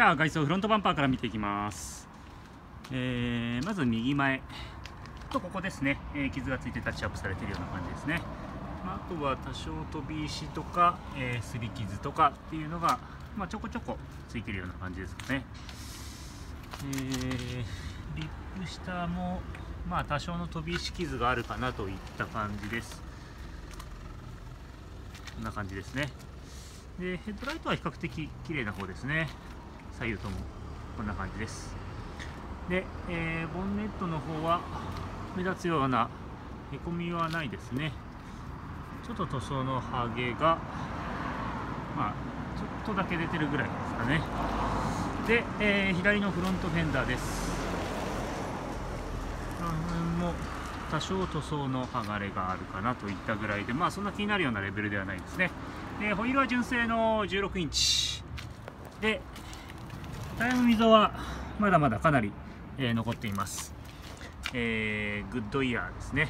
は外装フロントバンパーから見ていきます。まず右前とここですね、傷がついてタッチアップされているような感じですね。あとは多少飛び石とか、擦り傷とかっていうのが、ちょこちょこついているような感じですかね。リップ下も多少の飛び石傷があるかなといった感じです。こんな感じですね。でヘッドライトは比較的綺麗な方ですね。左右ともこんな感じです。で、ボンネットの方は目立つようなへこみはないですね。ちょっと塗装のハゲがちょっとだけ出てるぐらいですかね。で、左のフロントフェンダーです。この辺も多少塗装の剥がれがあるかなといったぐらいで、そんな気になるようなレベルではないですね。でホイールは純正の16インチで、タイヤの溝はまだまだかなり、残っています。グッドイヤーですね。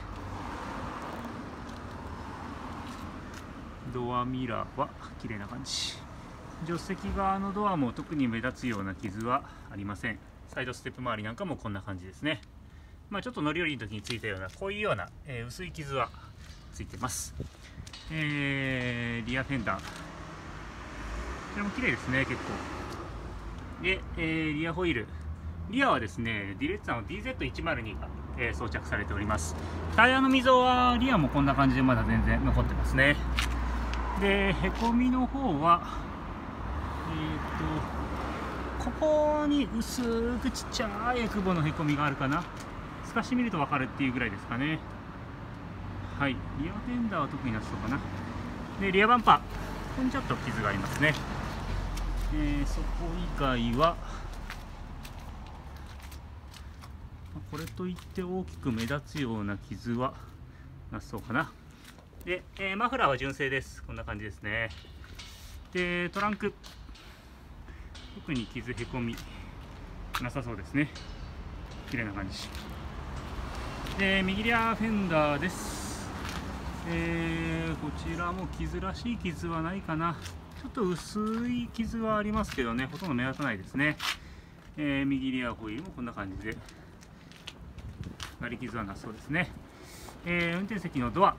ドアミラーは綺麗な感じ。助手席側のドアも特に目立つような傷はありません。サイドステップ周りなんかもこんな感じですね。ちょっと乗り降りの時についたようなこういうような、薄い傷はついてます。リアフェンダー、こちらも綺麗ですね、結構。で、リアホイール、リアはですねディレッツァの DZ102 が、装着されております。タイヤの溝はリアもこんな感じでまだ全然残ってますね。でへこみの方はここに薄くちっちゃいエクボのへこみがあるかな。透かしてみると分かるっていうぐらいですかね。はい、リアフェンダーは特になさそうかな。でリアバンパー、ここにちょっと傷がありますね。そこ以外はこれといって大きく目立つような傷はなさそうかな。で、マフラーは純正です。こんな感じですね。でトランク、特に傷へこみなさそうですね。綺麗な感じで、右リアフェンダーです。こちらも傷らしい傷はないかな。ちょっと薄い傷はありますけどね、ほとんど目立たないですね。右リアホイールもこんな感じで割り傷はなさそうですね。運転席のドア、こ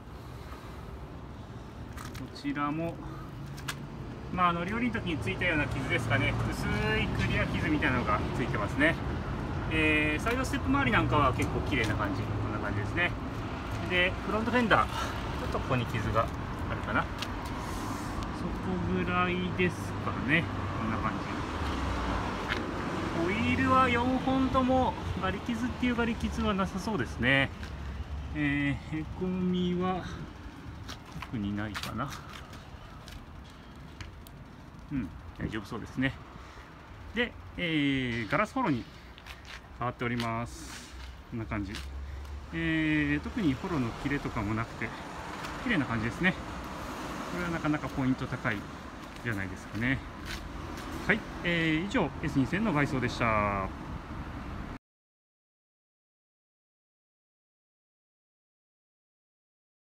ちらも乗り降りの時についたような傷ですかね。薄いクリア傷みたいなのがついてますね。サイドステップ周りなんかは結構綺麗な感じ、こんな感じですね。でフロントフェンダー、ちょっとここに傷があるかな。そこぐらいですかね。こんな感じ。ホイールは4本とも割り傷っていう割り傷はなさそうですね。へこみは特にないかな。大丈夫そうですね。で、ガラスフォローに変わっております。こんな感じ。特にフォローの切れとかもなくて綺麗な感じですね。これはなかなかポイント高いじゃないですかね。はい、以上 S2000 の外装でした。